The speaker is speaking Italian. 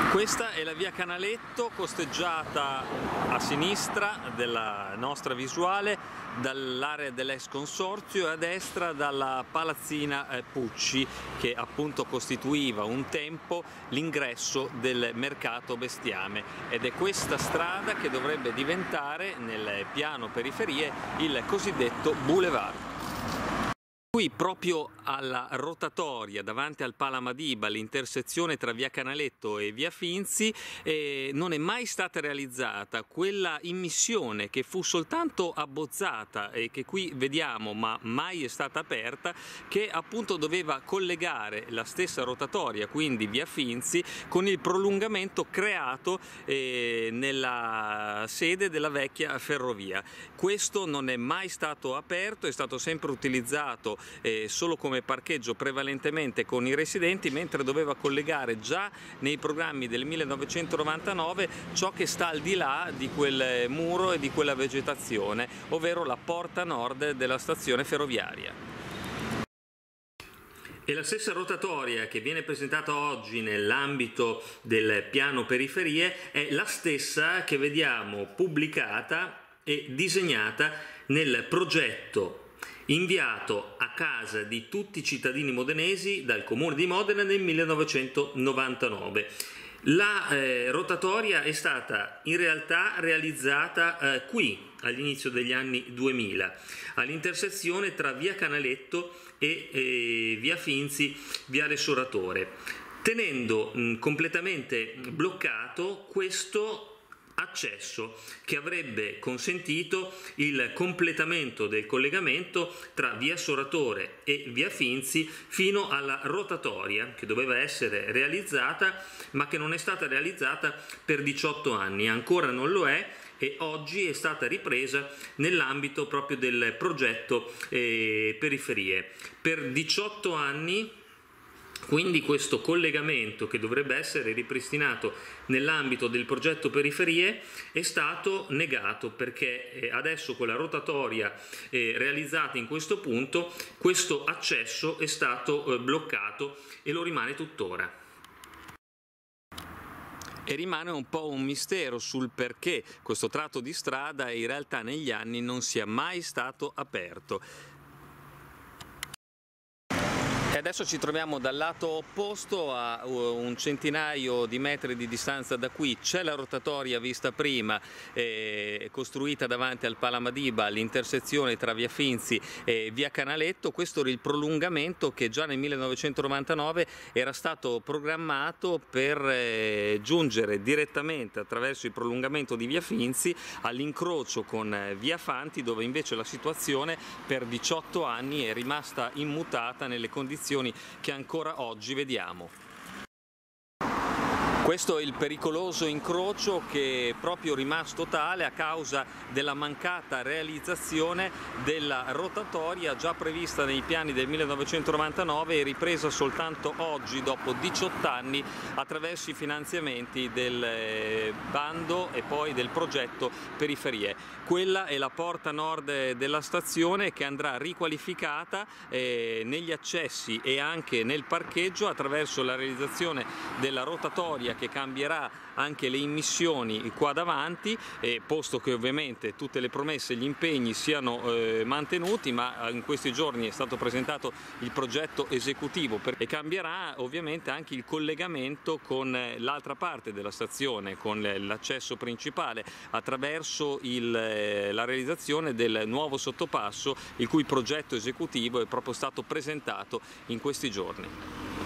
Questa è la via Canaletto, costeggiata a sinistra della nostra visuale dall'area dell'ex consorzio e a destra dalla palazzina Pucci, che appunto costituiva un tempo l'ingresso del mercato bestiame, ed è questa strada che dovrebbe diventare nel piano periferie il cosiddetto boulevard. Qui proprio alla rotatoria davanti al Pala Madiba, l'intersezione tra via Canaletto e via Finzi, non è mai stata realizzata quella immissione che fu soltanto abbozzata e che qui vediamo ma mai è stata aperta, che appunto doveva collegare la stessa rotatoria, quindi via Finzi, con il prolungamento creato nella sede della vecchia ferrovia. Questo non è mai stato aperto, è stato sempre utilizzato solo come parcheggio prevalentemente con i residenti, mentre doveva collegare già nei programmi del 1999 ciò che sta al di là di quel muro e di quella vegetazione, ovvero la porta nord della stazione ferroviaria. E la stessa rotatoria che viene presentata oggi nell'ambito del piano periferie è la stessa che vediamo pubblicata e disegnata nel progetto inviato a casa di tutti i cittadini modenesi dal Comune di Modena nel 1999. La rotatoria è stata in realtà realizzata qui all'inizio degli anni 2000, all'intersezione tra via Canaletto e via Finzi, viale Soratore, tenendo completamente bloccato questo accesso che avrebbe consentito il completamento del collegamento tra via Soratore e via Finzi fino alla rotatoria, che doveva essere realizzata ma che non è stata realizzata per 18 anni, ancora non lo è, e oggi è stata ripresa nell'ambito proprio del progetto periferie. Per 18 anni quindi questo collegamento, che dovrebbe essere ripristinato nell'ambito del progetto periferie, è stato negato, perché adesso con la rotatoria realizzata in questo punto questo accesso è stato bloccato e lo rimane tuttora. E rimane un po' un mistero sul perché questo tratto di strada in realtà negli anni non sia mai stato aperto. E adesso ci troviamo dal lato opposto, a un centinaio di metri di distanza da qui. C'è la rotatoria vista prima, costruita davanti al Pala Madiba, all'intersezione tra via Finzi e via Canaletto. Questo era il prolungamento che già nel 1999 era stato programmato per giungere direttamente attraverso il prolungamento di via Finzi all'incrocio con via Fanti, dove invece la situazione per 18 anni è rimasta immutata nelle condizioni che ancora oggi vediamo. Questo è il pericoloso incrocio che è proprio rimasto tale a causa della mancata realizzazione della rotatoria già prevista nei piani del 1999 e ripresa soltanto oggi, dopo 18 anni, attraverso i finanziamenti del bando e poi del progetto periferie. Quella è la porta nord della stazione, che andrà riqualificata negli accessi e anche nel parcheggio attraverso la realizzazione della rotatoria, che cambierà anche le immissioni qua davanti, posto che ovviamente tutte le promesse e gli impegni siano mantenuti, ma in questi giorni è stato presentato il progetto esecutivo e cambierà ovviamente anche il collegamento con l'altra parte della stazione, con l'accesso principale, attraverso la realizzazione del nuovo sottopasso, il cui progetto esecutivo è proprio stato presentato in questi giorni.